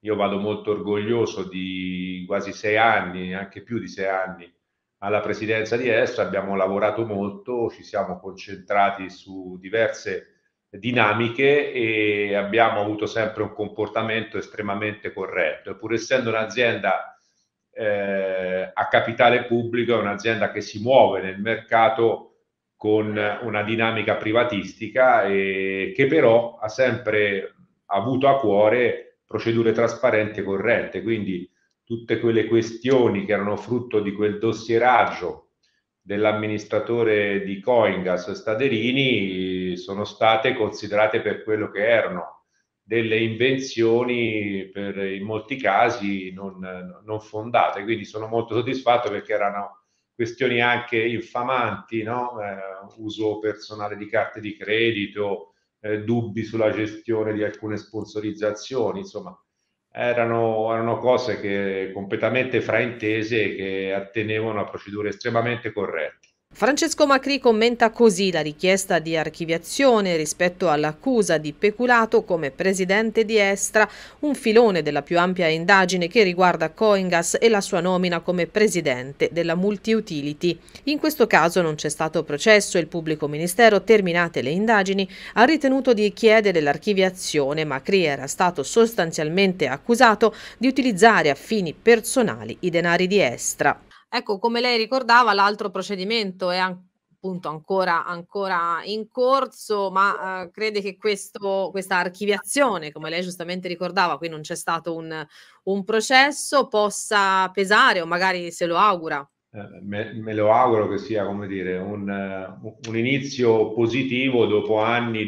io vado molto orgoglioso di quasi 6 anni, anche più di 6 anni, alla presidenza di Estra. Abbiamo lavorato molto, ci siamo concentrati su diverse dinamiche e abbiamo avuto sempre un comportamento estremamente corretto. E pur essendo un'azienda a capitale pubblico, è un'azienda che si muove nel mercato con una dinamica privatistica e che però ha sempre avuto a cuore procedure trasparenti e corrette. Quindi tutte quelle questioni che erano frutto di quel dossieraggio dell'amministratore di Coingas Staderini sono state considerate per quello che erano, delle invenzioni in molti casi non fondate. Quindi sono molto soddisfatto perché erano questioni anche infamanti, no? Uso personale di carte di credito, dubbi sulla gestione di alcune sponsorizzazioni, insomma, erano cose che completamente fraintese che attenevano a procedure estremamente corrette. Francesco Macri commenta così la richiesta di archiviazione rispetto all'accusa di peculato come presidente di Estra, un filone della più ampia indagine che riguarda Coingas e la sua nomina come presidente della Multiutility. In questo caso non c'è stato processo e il pubblico ministero, terminate le indagini, ha ritenuto di chiedere l'archiviazione. Macri era stato sostanzialmente accusato di utilizzare a fini personali i denari di Estra. Ecco, come lei ricordava, l'altro procedimento è appunto ancora in corso, ma crede che questa archiviazione, come lei giustamente ricordava, qui non c'è stato un processo, possa pesare o magari se lo augura? Me lo auguro che sia, come dire, un inizio positivo dopo anni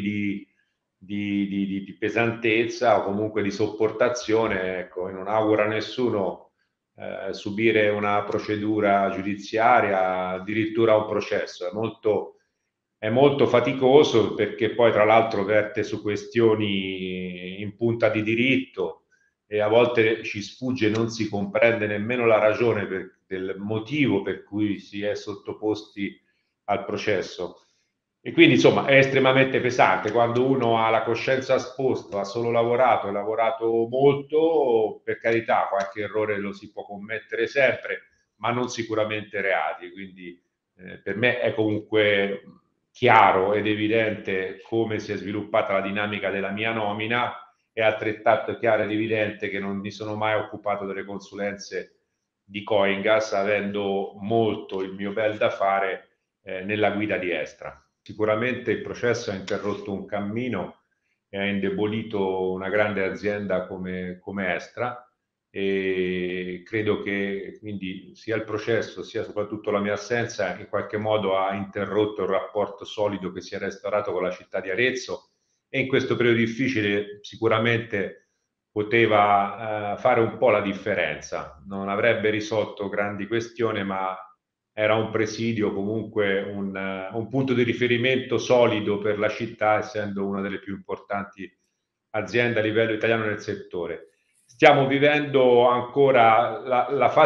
di pesantezza o comunque di sopportazione. Ecco, e non auguro a nessuno subire una procedura giudiziaria, addirittura un processo. È molto faticoso perché poi tra l'altro verte su questioni in punta di diritto e a volte ci sfugge e non si comprende nemmeno la ragione del motivo per cui si è sottoposti al processo. E quindi insomma è estremamente pesante quando uno ha la coscienza a posto, ha solo lavorato e lavorato molto. Per carità, qualche errore lo si può commettere sempre, ma non sicuramente reati. Quindi per me è comunque chiaro ed evidente come si è sviluppata la dinamica della mia nomina. È altrettanto chiaro ed evidente che non mi sono mai occupato delle consulenze di Coingas, avendo molto il mio bel da fare nella guida di Estra. Sicuramente il processo ha interrotto un cammino e ha indebolito una grande azienda come Estra, e credo che quindi sia il processo sia soprattutto la mia assenza in qualche modo ha interrotto il rapporto solido che si è restaurato con la città di Arezzo, e in questo periodo difficile sicuramente poteva fare un po' la differenza. Non avrebbe risolto grandi questioni, ma era un presidio, comunque un punto di riferimento solido per la città, essendo una delle più importanti aziende a livello italiano nel settore. Stiamo vivendo ancora la fase